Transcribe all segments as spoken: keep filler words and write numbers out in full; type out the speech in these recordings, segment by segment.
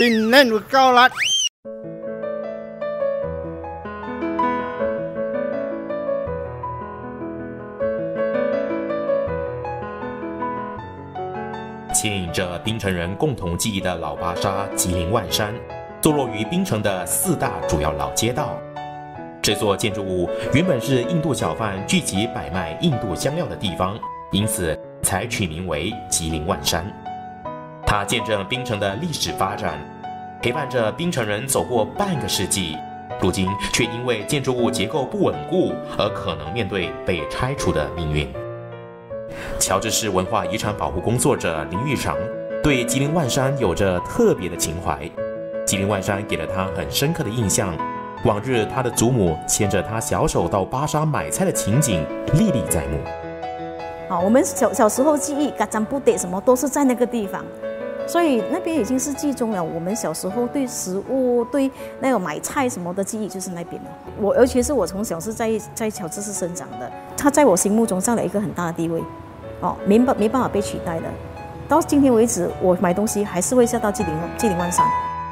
ปิ้นแน่นกว่าเก้าลัด牵引着槟城人共同记忆的老巴沙吉林万山，坐落于槟城的四大主要老街道。这座建筑物原本是印度小贩聚集摆卖印度香料的地方，因此才取名为吉林万山。它见证槟城的历史发展，陪伴着槟城人走过半个世纪，如今却因为建筑物结构不稳固而可能面对被拆除的命运。乔治市文化遗产保护工作者林玉长对吉林万山有着特别的情怀，吉林万山给了他很深刻的印象。往日他的祖母牵着他小手到巴沙买菜的情景历历在目。 啊，我们小小时候记忆，嘎赞布得什么都是在那个地方，所以那边已经是集中了我们小时候对食物、对那种买菜什么的记忆，就是那边了。我尤其是我从小是在在乔治市生长的，他在我心目中占了一个很大的地位，哦，没办没办法被取代的。到今天为止，我买东西还是会下到吉林吉林万山。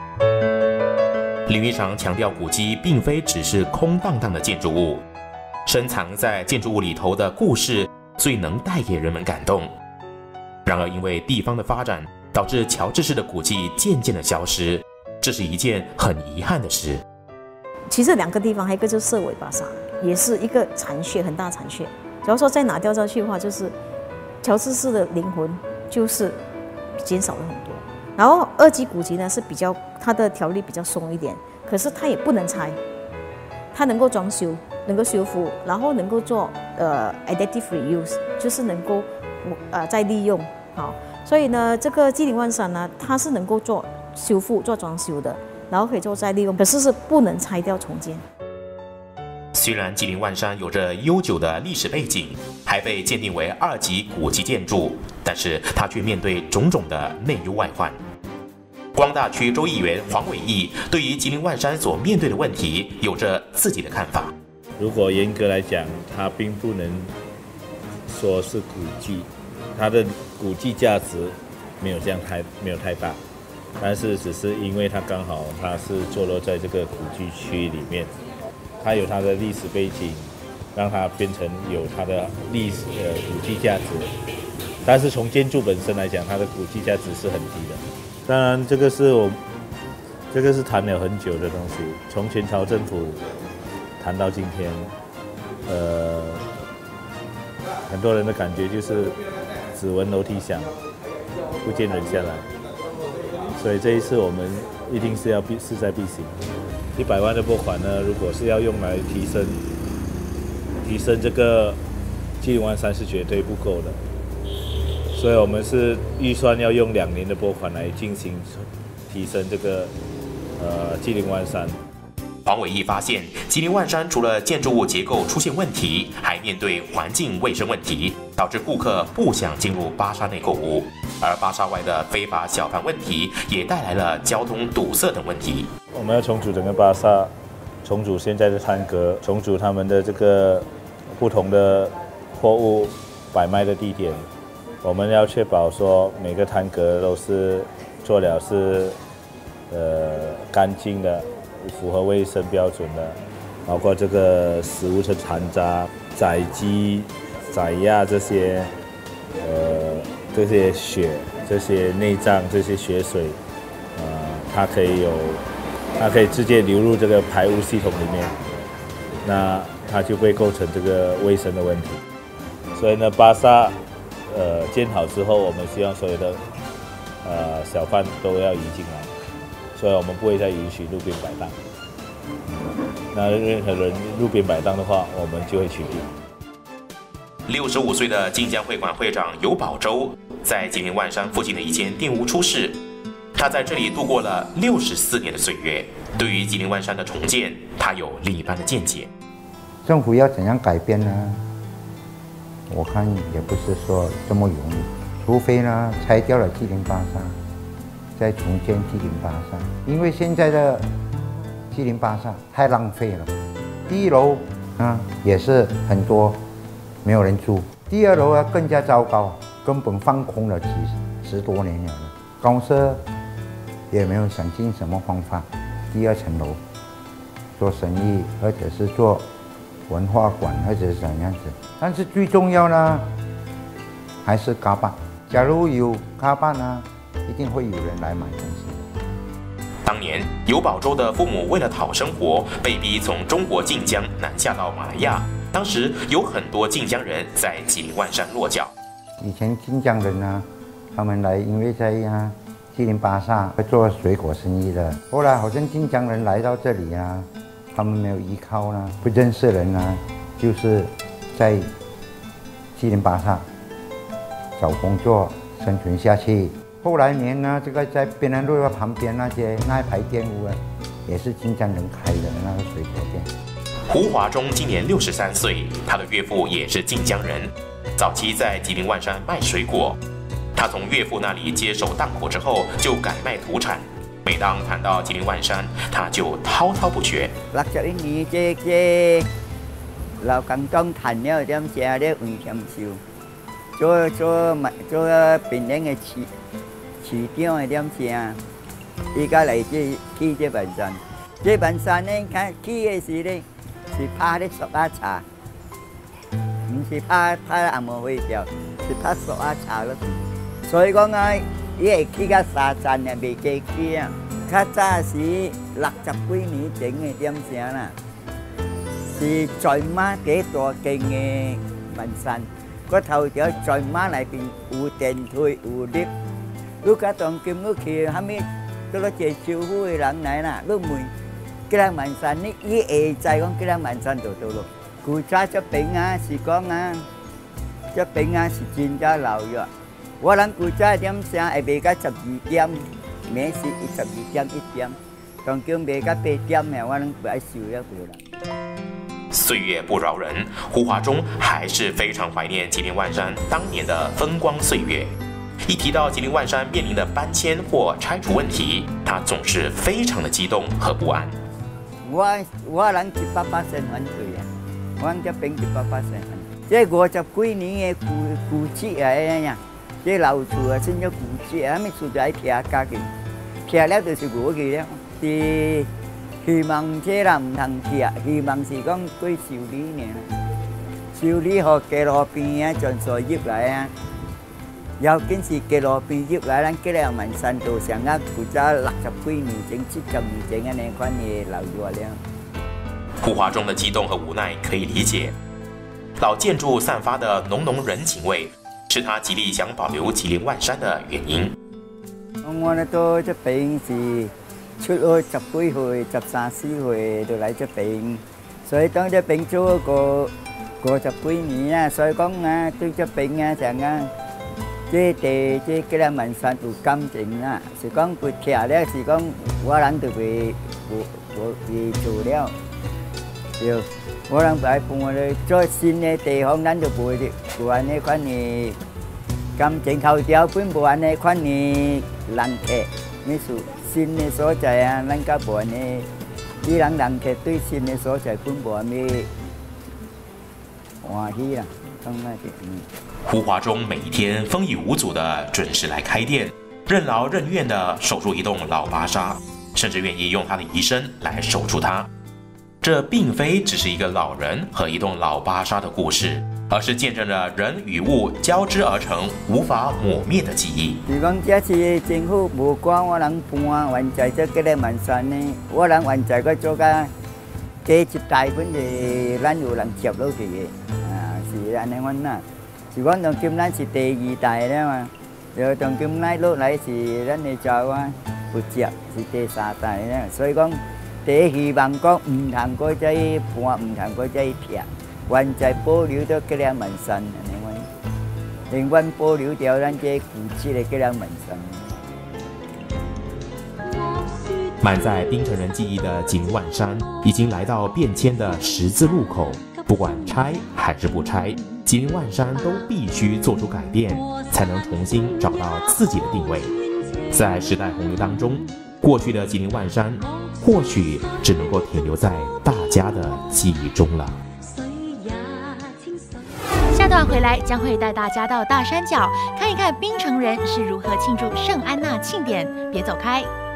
林玉长强调，古迹并非只是空荡荡的建筑物，深藏在建筑物里头的故事最能带给人们感动。然而，因为地方的发展，导致乔治市的古迹渐渐的消失，这是一件很遗憾的事。 其实两个地方，还有一个就是色尾巴沙，也是一个残缺，很大的残缺。假如说再拿掉下去的话，就是乔治市的灵魂就是减少了很多。然后二级古迹呢是比较它的条例比较松一点，可是它也不能拆，它能够装修，能够修复，然后能够做呃 adaptive reuse， 就是能够呃再利用。好，所以呢，这个吉林万山呢，它是能够做修复、做装修的，然后可以做再利用，可是是不能拆掉重建。 虽然吉林万山有着悠久的历史背景，还被鉴定为二级古迹建筑，但是它却面对种种的内忧外患。光大区州议员黄伟义对于吉林万山所面对的问题有着自己的看法。 如果严格来讲，它并不能说是古迹，它的古迹价值没有这样太没有太大，但是只是因为它刚好它是坐落在这个古迹区里面，它有它的历史背景，让它变成有它的历史呃古迹价值。但是从建筑本身来讲，它的古迹价值是很低的。当然，这个是我这个是谈了很久的东西，从前朝政府谈到今天，呃，很多人的感觉就是只闻楼梯响，不见人下来。所以这一次我们一定是要必势在必行。一百万的拨款呢，如果是要用来提升提升这个吉林万山是绝对不够的。所以我们是预算要用两年的拨款来进行提升这个呃吉林万山。 黄伟义发现，吉林万山除了建筑物结构出现问题，还面对环境卫生问题，导致顾客不想进入巴沙内购物。而巴沙外的非法小贩问题，也带来了交通堵塞等问题。 我们要重组整个巴沙，重组现在的摊格，重组他们的这个不同的货物摆卖的地点。我们要确保说每个摊格都是做了是呃干净的，符合卫生标准的，包括这个食物的残渣、宰鸡、宰鸭这些，呃这些血、这些内脏、这些血水，呃它可以有，它可以直接流入这个排污系统里面，那它就会构成这个卫生的问题。所以呢，巴沙。呃，建好之后，我们希望所有的呃小贩都要移进来，所以我们不会再允许路边摆档。那任何人路边摆档的话，我们就会取缔。 六十五岁的晋江会馆会长尤宝洲在吉林万山附近的一间店屋出事，他在这里度过了六十四年的岁月。对于吉林万山的重建，他有另一般的见解。 政府要怎样改变呢？我看也不是说这么容易，除非呢拆掉了吉林巴沙，再重建吉林巴沙。因为现在的吉林巴沙太浪费了，第一楼啊也是很多没有人住，第二楼啊更加糟糕，根本放空了几十多年了。公社也没有想尽什么方法，第二层楼做生意，或者是做文化馆，或者是怎样子。但是最重要呢，还是嘎巴。假如有嘎巴呢，一定会有人来买东西。 当年尤宝洲的父母为了讨生活，被逼从中国晋江南下到马来亚。当时有很多晋江人在吉林万山落脚。 以前晋江人呢，他们来因为在啊吉林巴萨做水果生意的。后来好像晋江人来到这里啊，他们没有依靠呢，不认识人呢，就是在吉林巴萨找工作生存下去。后来年呢，这个在边南路旁边那些那一排店屋啊，也是晋江人开的那个水果店。 胡华忠今年六十三岁，他的岳父也是晋江人，早期在吉林万山卖水果。他从岳父那里接手档口之后，就改卖土产。每当谈到吉林万山，他就滔滔不绝。 六十一年，这这老港中谈了點食咧為添少，做做做檳城嘅市市長嘅點食，依家嚟這去這文山，這文山咧，看去嘅時咧是拍啲熟鴨茶，唔是拍拍阿毛會條，是拍熟鴨茶咯。所以講啊，伊係去個沙鎮啊，未記去啊。較早時六十幾年前嘅點食啦，是在馬幾多間嘅文山，個頭條在馬裏邊有電梯有 lift， 如果當今嗰期後尾到咗借招呼嘅人嚟啦，都問吉蘭文山呢，伊會就係講吉蘭文山度度咯。古早隻餅啊是講啊，隻餅啊是真正老藥。我諗古早點食係賣到十二點，每時十二點一點，當叫賣到八點嘅，我諗不愛收一個啦。 岁月不饶人，胡華忠还是非常怀念吉林萬山當年的風光歲月。一提到吉林萬山面臨的搬遷或拆除問題，他總是非常的激動和不安。 我我諗一百八十反對啊！我諗隻餅一百八十反對。這五十幾年嘅古古蹟嚟呀！這老厝啊，成咗古蹟啊，咪住在劈家嘅，劈了就是我嘅了。是希望這啦唔通劈，希望是講歸修理呢，修理好街路邊啊，盡數入來啊。尤其是街路邊入來，咱吉蘭文山道上啊，古早六十幾年前、七十年前嘅那款嘅老藥了。 胡華忠的激動和無奈可以理解，老建築散發的濃濃人情味，是他極力想保留吉林萬山的原因。 我呢都這邊是出去十幾歲、十三四歲就嚟這邊，所以當這邊做個個十幾年啊，所以講啊對這邊啊成啊，這地這吉蘭文山有感情啊，是講佢拆了，是講我人就會我我會做了，就我人擺搬嚟做新的地方，咱就不會不按呢款嘅感情後條本不按呢款嘅人客，咪數新的所在啊，咱家不按呢，啲人人客對新的所在本不按咩歡喜啦，咁啊啲嗯。 胡華忠每一天風雨無阻地準時來開店，任勞任怨地守住一棟老巴剎，甚至願意用他的一生來守住它。這並非只是一個老人和一棟老巴剎的故事，而是見證着人與物交織而成無法抹滅的記憶。 是講這次政府無管我人搬原在這吉蘭文山呢，我人原在個做個幾十大本嘅，咱有人接落去嘅，啊是安尼樣啦。是講當今咱是第二代了嘛，然後當今咱落來是咱的做啊不接是第三代了，所以講第一希望講唔通過再搬，唔通過再撇，原在保留到吉蘭文山安尼樣，永遠保留掉咱這古蹟的吉蘭文山。 滿載檳城人記憶的吉林萬山，已經來到變遷的十字路口，不管拆還是不拆，吉林萬山都必須做出改變，才能重新找到自己的定位。在時代洪流當中，過去的吉林萬山或許只能夠停留在大家的記憶中了。 下段回來將會帶大家到大山腳看一看檳城人是如何慶祝聖安娜慶典，別走開。